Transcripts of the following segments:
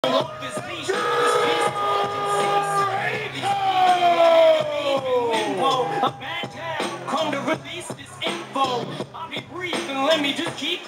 Come to release this info. I'll be brief and let me just keep.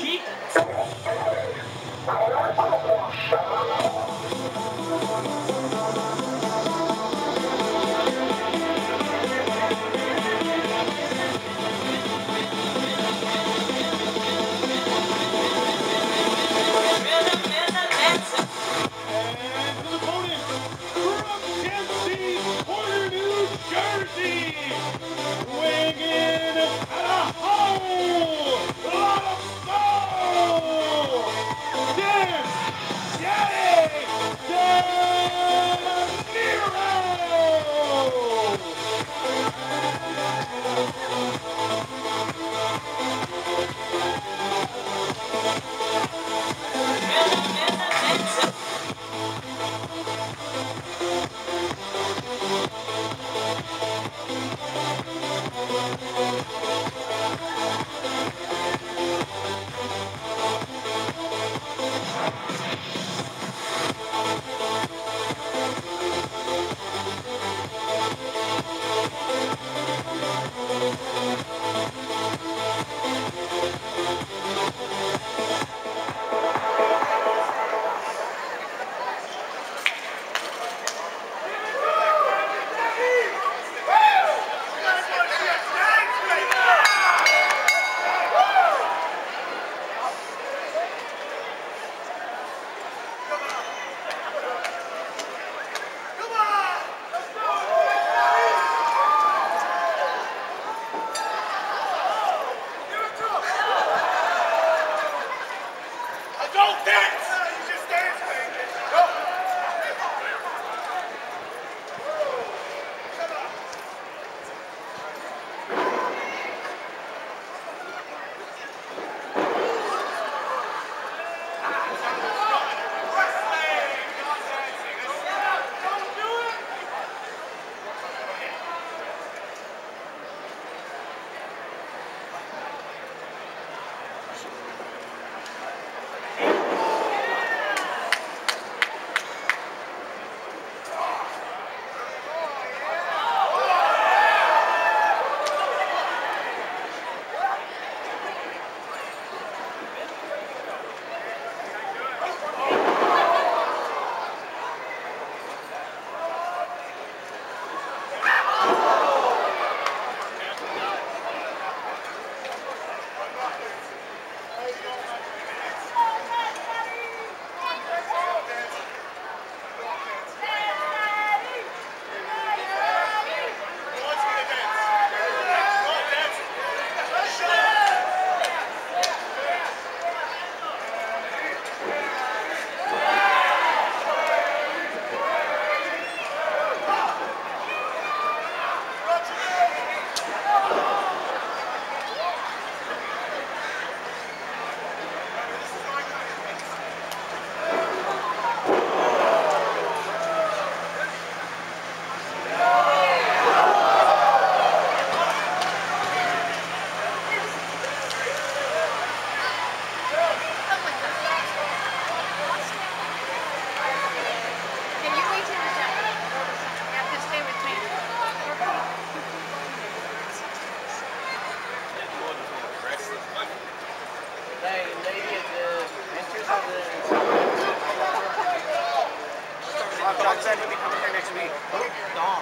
John said he'll be coming here next week. Dom.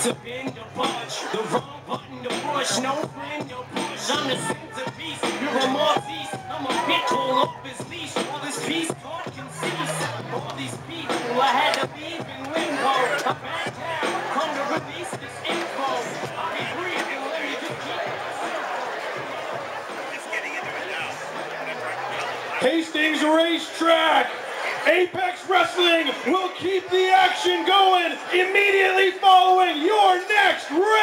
to bend or budge. The wrong button to push, no friend or push. I'm the centerpiece, you're a Maltese. I'm a pit bull off his leash. All this peace talk can cease. All these people I had to leave in limbo. I'm back down, come to release this info. I'll be breathing, let me just keep Hastings Racetrack. Apex Wrestling will keep the action going immediately following your next race.